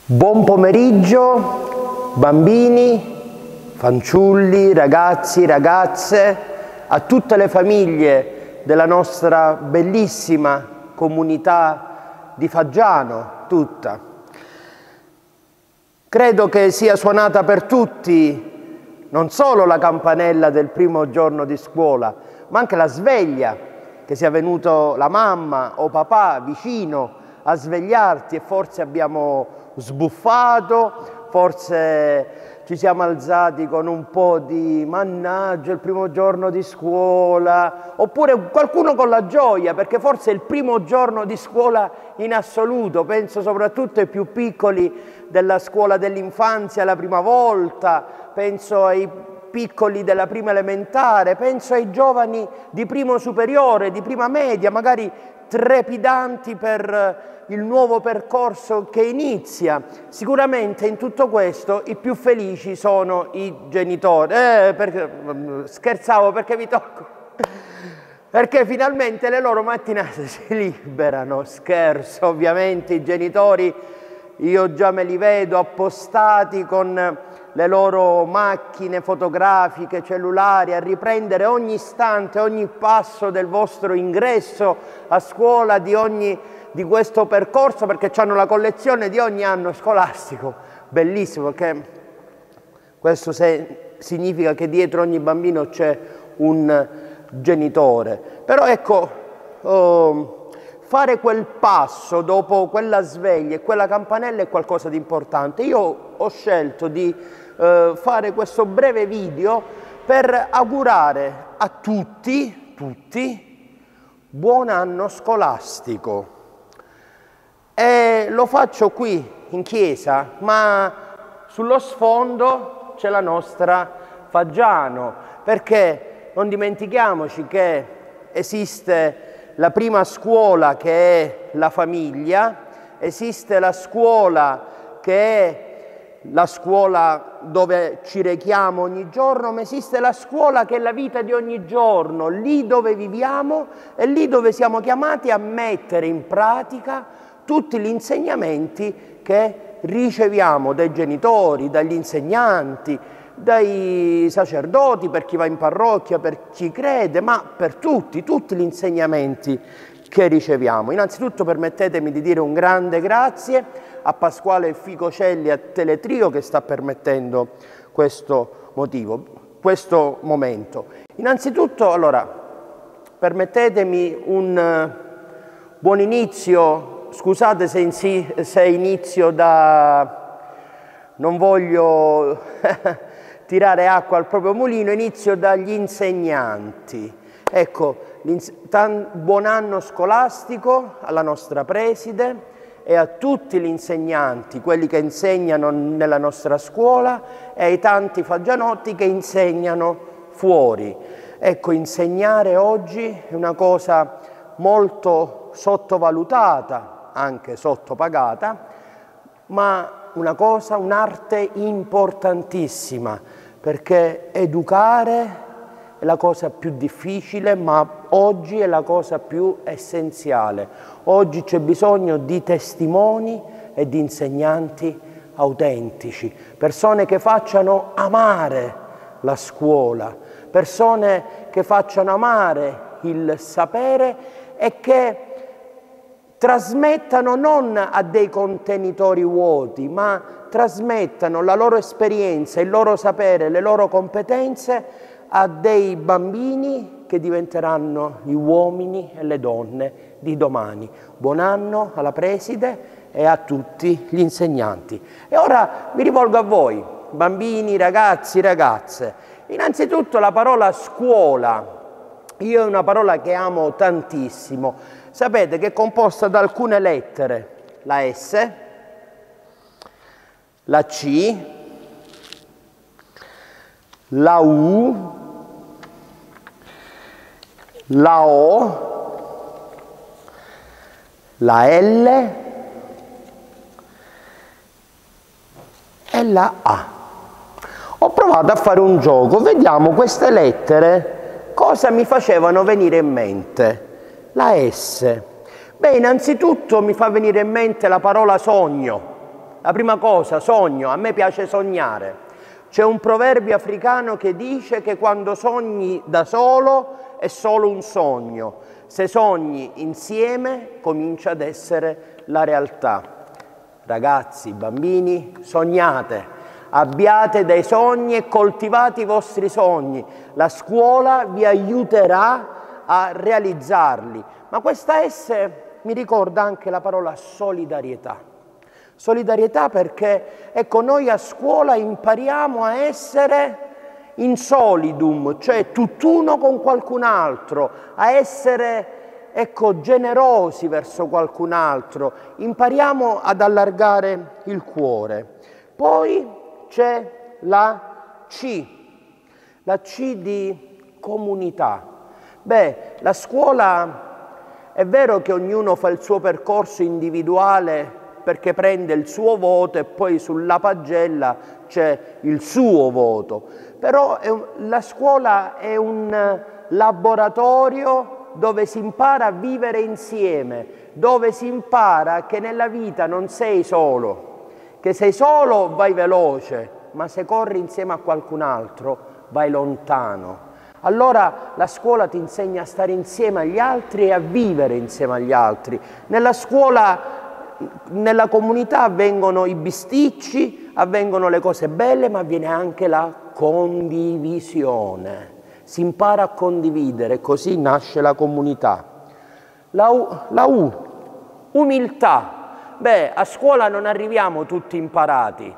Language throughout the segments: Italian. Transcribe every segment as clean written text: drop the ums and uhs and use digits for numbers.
Buon pomeriggio bambini, fanciulli, ragazzi, ragazze, a tutte le famiglie della nostra bellissima comunità di Faggiano, tutta. Credo che sia suonata per tutti non solo la campanella del primo giorno di scuola, ma anche la sveglia, che sia venuto la mamma o papà vicino a svegliarti e forse abbiamo sbuffato, forse ci siamo alzati con un po' di mannaggia il primo giorno di scuola, oppure qualcuno con la gioia perché forse è il primo giorno di scuola in assoluto. Penso soprattutto ai più piccoli della scuola dell'infanzia la prima volta, penso ai piccoli della prima elementare, penso ai giovani di primo superiore, di prima media, magari trepidanti per il nuovo percorso che inizia. Sicuramente in tutto questo i più felici sono i genitori. Scherzavo perché vi tocco, perché finalmente le loro mattinate si liberano. Scherzo, ovviamente i genitori, io già me li vedo appostati con le loro macchine fotografiche, cellulari, a riprendere ogni istante, ogni passo del vostro ingresso a scuola, di questo percorso, perché hanno la collezione di ogni anno scolastico. Bellissimo, perché questo significa che dietro ogni bambino c'è un genitore. Però ecco, fare quel passo dopo quella sveglia e quella campanella è qualcosa di importante. Io ho scelto di fare questo breve video per augurare a tutti buon anno scolastico. E lo faccio qui in chiesa, ma sullo sfondo c'è la nostra Faggiano, perché non dimentichiamoci che esiste la prima scuola che è la famiglia, esiste la scuola che è la scuola dove ci rechiamo ogni giorno, ma esiste la scuola che è la vita di ogni giorno, lì dove viviamo e lì dove siamo chiamati a mettere in pratica tutti gli insegnamenti che riceviamo dai genitori, dagli insegnanti, dai sacerdoti, per chi va in parrocchia, per chi crede, ma per tutti gli insegnamenti che riceviamo. Innanzitutto permettetemi di dire un grande grazie a Pasquale Ficocelli, a Teletrio, che sta permettendo questo momento. Innanzitutto, allora, permettetemi un buon inizio. Scusate se inizio non voglio tirare acqua al proprio mulino, inizio dagli insegnanti. Ecco, buon anno scolastico alla nostra preside e a tutti gli insegnanti, quelli che insegnano nella nostra scuola e ai tanti faggianotti che insegnano fuori. Ecco, insegnare oggi è una cosa molto sottovalutata, anche sottopagata, ma un'arte importantissima, perché educare è la cosa più difficile, ma oggi è la cosa più essenziale. Oggi c'è bisogno di testimoni e di insegnanti autentici, persone che facciano amare la scuola, persone che facciano amare il sapere e che trasmettano non a dei contenitori vuoti, ma trasmettano la loro esperienza, il loro sapere, le loro competenze a dei bambini che diventeranno gli uomini e le donne di domani. Buon anno alla preside e a tutti gli insegnanti. E ora mi rivolgo a voi, bambini, ragazzi, ragazze. Innanzitutto la parola scuola. Io è una parola che amo tantissimo. Sapete che è composta da alcune lettere, la S, la C, la U, la O, la L e la A. Ho provato a fare un gioco, vediamo queste lettere cosa mi facevano venire in mente. La S. Beh, innanzitutto mi fa venire in mente la parola sogno. La prima cosa, sogno, a me piace sognare. C'è un proverbio africano che dice che quando sogni da solo è solo un sogno, se sogni insieme comincia ad essere la realtà. Ragazzi, bambini, sognate, abbiate dei sogni e coltivate i vostri sogni. La scuola vi aiuterà a realizzarli. Ma questa S mi ricorda anche la parola solidarietà. Solidarietà perché, ecco, noi a scuola impariamo a essere in solidum, cioè tutt'uno con qualcun altro, a essere, ecco, generosi verso qualcun altro, impariamo ad allargare il cuore. Poi c'è la C di comunità. Beh, la scuola è vero che ognuno fa il suo percorso individuale perché prende il suo voto e poi sulla pagella c'è il suo voto. Però la scuola è un laboratorio dove si impara a vivere insieme, dove si impara che nella vita non sei solo, che sei solo vai veloce, ma se corri insieme a qualcun altro vai lontano. Allora la scuola ti insegna a stare insieme agli altri e a vivere insieme agli altri. Nella scuola, nella comunità avvengono i bisticci, avvengono le cose belle, ma avviene anche la condivisione. Si impara a condividere, così nasce la comunità. La U, umiltà. Beh, a scuola non arriviamo tutti imparati,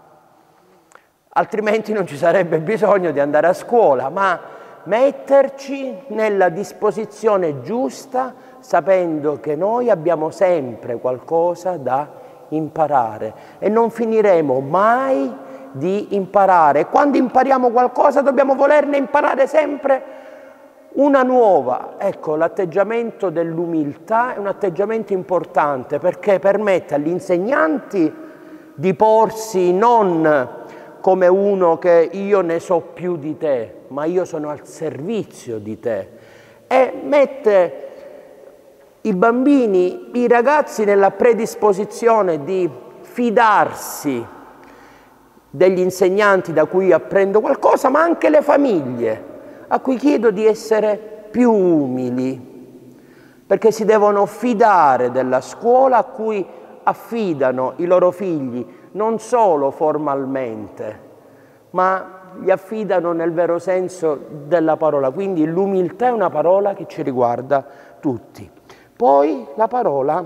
altrimenti non ci sarebbe bisogno di andare a scuola, ma metterci nella disposizione giusta, sapendo che noi abbiamo sempre qualcosa da imparare e non finiremo mai di imparare. Quando impariamo qualcosa dobbiamo volerne imparare sempre una nuova. Ecco, l'atteggiamento dell'umiltà è un atteggiamento importante perché permette agli insegnanti di porsi non come uno che io ne so più di te, ma io sono al servizio di te, e mette i bambini, i ragazzi nella predisposizione di fidarsi degli insegnanti da cui apprendo qualcosa, ma anche le famiglie a cui chiedo di essere più umili, perché si devono fidare della scuola a cui affidano i loro figli, non solo formalmente, ma li affidano nel vero senso della parola. Quindi l'umiltà è una parola che ci riguarda tutti. Poi la parola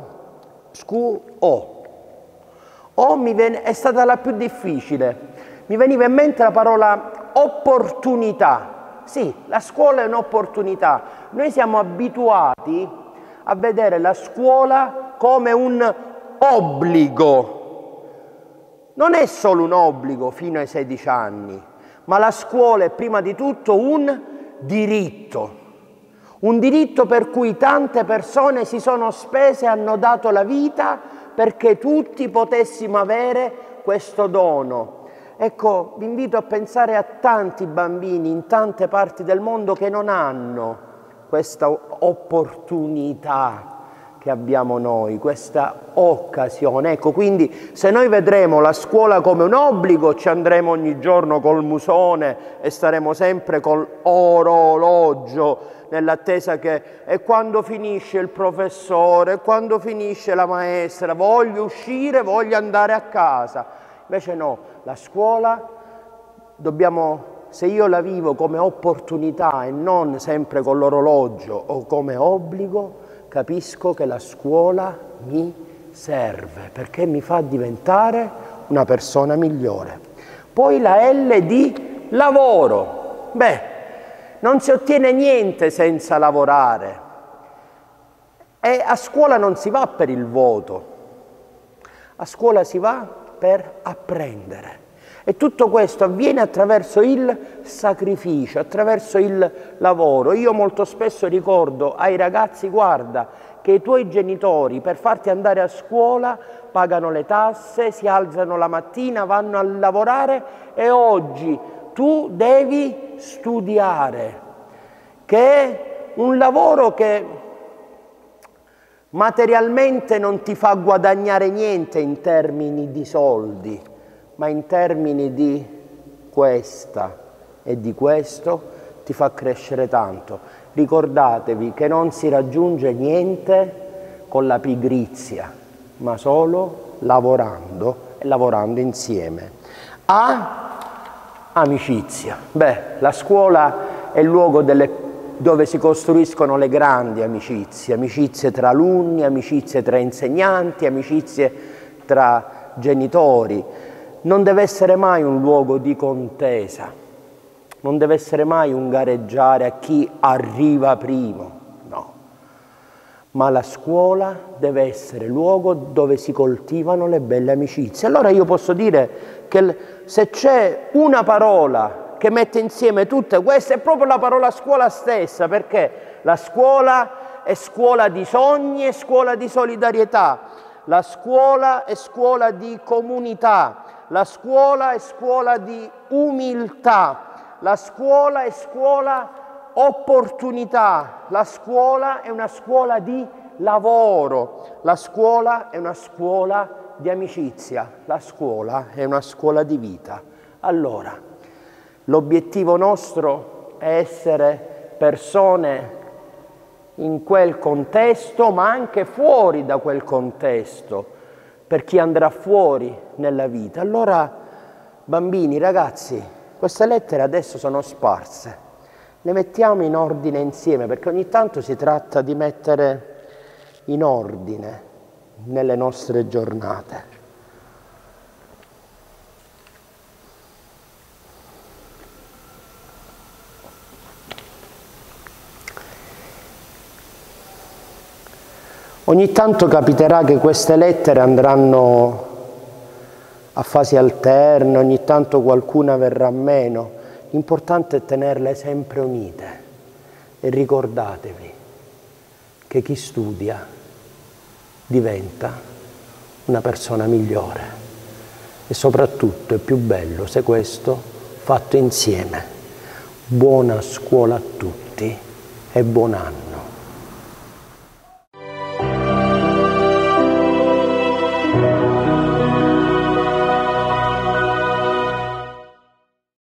è stata la più difficile. Mi veniva in mente la parola opportunità. Sì, la scuola è un'opportunità. Noi siamo abituati a vedere la scuola come un obbligo. Non è solo un obbligo fino ai 16 anni, ma la scuola è prima di tutto un diritto per cui tante persone si sono spese e hanno dato la vita perché tutti potessimo avere questo dono. Ecco, vi invito a pensare a tanti bambini in tante parti del mondo che non hanno questa opportunità che abbiamo noi, questa occasione. Ecco, quindi se noi vedremo la scuola come un obbligo, ci andremo ogni giorno col musone e staremo sempre col orologio nell'attesa che e quando finisce il professore, quando finisce la maestra, voglio uscire, voglio andare a casa. Invece no, la scuola se io la vivo come opportunità e non sempre con l'orologio o come obbligo, capisco che la scuola mi serve perché mi fa diventare una persona migliore. Poi la L di lavoro. Beh, non si ottiene niente senza lavorare e a scuola non si va per il voto, a scuola si va per apprendere. E tutto questo avviene attraverso il sacrificio, attraverso il lavoro. Io molto spesso ricordo ai ragazzi, guarda, che i tuoi genitori per farti andare a scuola pagano le tasse, si alzano la mattina, vanno a lavorare e oggi tu devi studiare, che è un lavoro che materialmente non ti fa guadagnare niente in termini di soldi, ma in termini di questa e di questo ti fa crescere tanto. Ricordatevi che non si raggiunge niente con la pigrizia, ma solo lavorando e lavorando insieme. Amicizia. Beh, la scuola è il luogo dove si costruiscono le grandi amicizie, amicizie tra alunni, amicizie tra insegnanti, amicizie tra genitori. Non deve essere mai un luogo di contesa, non deve essere mai un gareggiare a chi arriva primo, no. Ma la scuola deve essere luogo dove si coltivano le belle amicizie. Allora io posso dire che se c'è una parola che mette insieme tutte queste, è proprio la parola scuola stessa, perché la scuola è scuola di sogni, è scuola di solidarietà, la scuola è scuola di comunità, la scuola è scuola di umiltà, la scuola è scuola opportunità, la scuola è una scuola di lavoro, la scuola è una scuola di amicizia, la scuola è una scuola di vita. Allora, l'obiettivo nostro è essere persone in quel contesto, ma anche fuori da quel contesto, per chi andrà fuori nella vita. Allora, bambini, ragazzi, queste lettere adesso sono sparse, le mettiamo in ordine insieme, perché ogni tanto si tratta di mettere in ordine nelle nostre giornate. Ogni tanto capiterà che queste lettere andranno a fasi alterne, ogni tanto qualcuna verrà meno. L'importante è tenerle sempre unite e ricordatevi che chi studia diventa una persona migliore e soprattutto è più bello se questo fatto insieme. Buona scuola a tutti e buon anno.